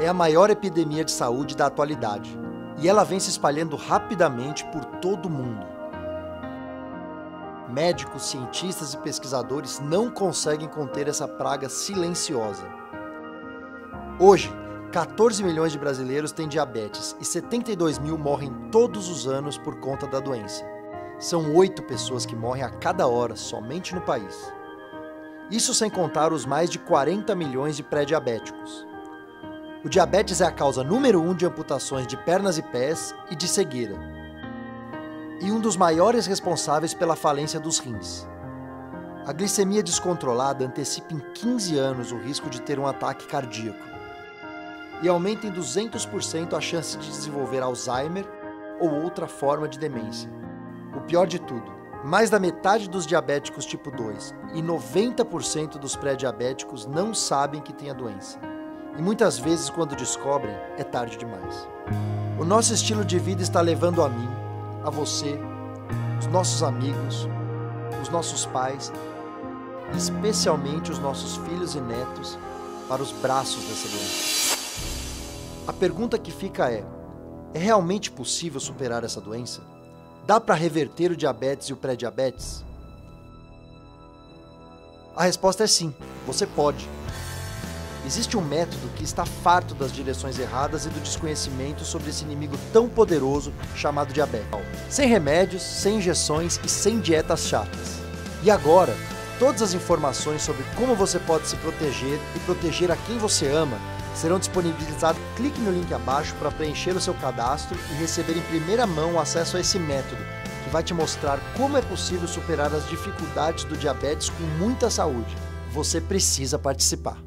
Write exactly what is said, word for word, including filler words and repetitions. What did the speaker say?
é a maior epidemia de saúde da atualidade, e ela vem se espalhando rapidamente por todo o mundo. Médicos, cientistas e pesquisadores não conseguem conter essa praga silenciosa. Hoje, quatorze milhões de brasileiros têm diabetes e setenta e dois mil morrem todos os anos por conta da doença. São oito pessoas que morrem a cada hora somente no país. Isso sem contar os mais de quarenta milhões de pré-diabéticos. O diabetes é a causa número um de amputações de pernas e pés e de cegueira. E um dos maiores responsáveis pela falência dos rins. A glicemia descontrolada antecipa em quinze anos o risco de ter um ataque cardíaco e aumenta em duzentos por cento a chance de desenvolver Alzheimer ou outra forma de demência. O pior de tudo, mais da metade dos diabéticos tipo dois e noventa por cento dos pré-diabéticos não sabem que têm a doença. E muitas vezes, quando descobrem, é tarde demais. O nosso estilo de vida está levando a mim, a você, os nossos amigos, os nossos pais, e especialmente os nossos filhos e netos, para os braços dessa doença. A pergunta que fica é: é realmente possível superar essa doença? Dá para reverter o diabetes e o pré-diabetes? A resposta é sim, você pode. Existe um método que está farto das direções erradas e do desconhecimento sobre esse inimigo tão poderoso chamado diabetes. Sem remédios, sem injeções e sem dietas chatas. E agora, todas as informações sobre como você pode se proteger e proteger a quem você ama serão disponibilizadas. Clique no link abaixo para preencher o seu cadastro e receber em primeira mão o acesso a esse método, que vai te mostrar como é possível superar as dificuldades do diabetes com muita saúde. Você precisa participar.